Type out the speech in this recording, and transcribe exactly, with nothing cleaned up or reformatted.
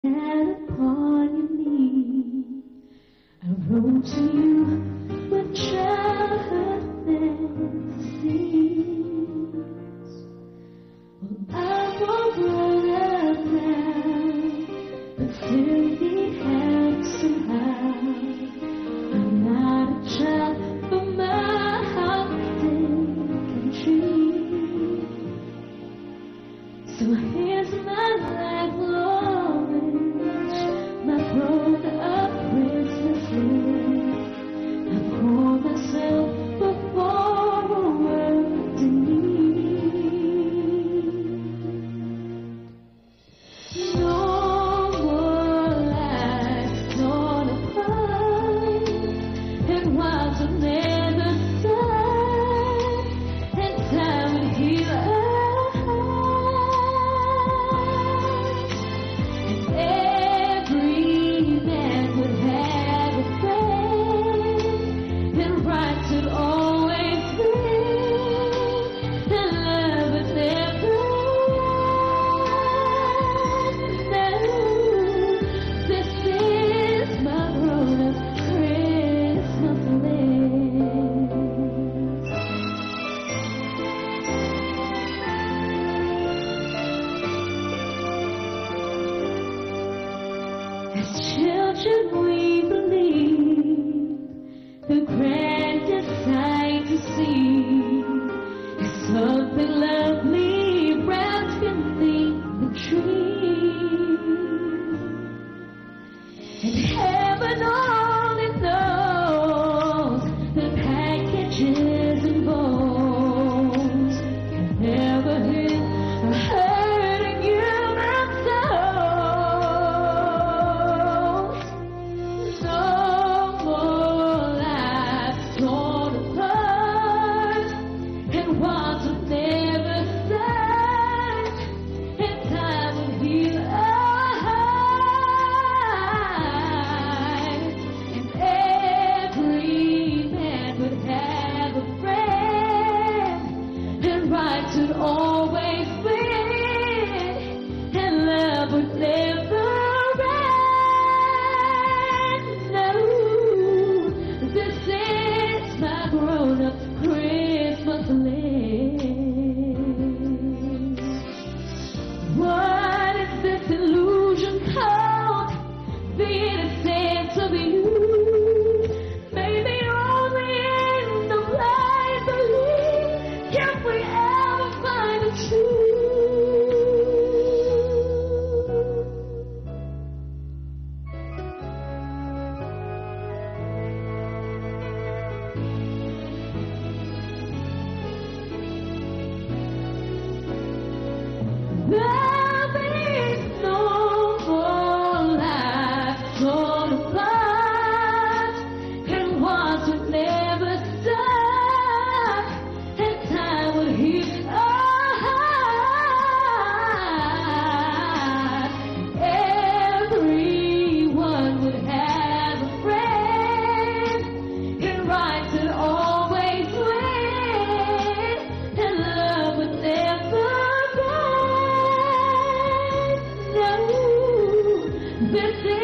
And upon your knee, I wrote to you with childhood fantasies. Well, I'm all grown up now, but still need help somehow. I'm not a child, but my heart can dream. So here's my lifelong my grown-up Christmas list. I pour myself before a world in need. No more lies torn apart, and while to never start, and time will heal our hearts. Always bring, and love would never end. This is my grown-up Christmas list. As children we believe the grandest sight to see is something lovely wrapped beneath the tree. And heaven only knows the packages and bones can never hit a hurting human soul. No more torn apart, and wants will never start, and time will heal our hearts. And every man would have a friend, and rights would always win, and love would never end. No, this is my grown-up Christmas list. What is this illusion called? The innocence of youth. Maybe only in the blind belief can we ever find the truth. There'll be no more life torn apart, and wants would never stop, and time would heal our hearts. Everyone would have a friend, and rights would always win, and love would never end. This is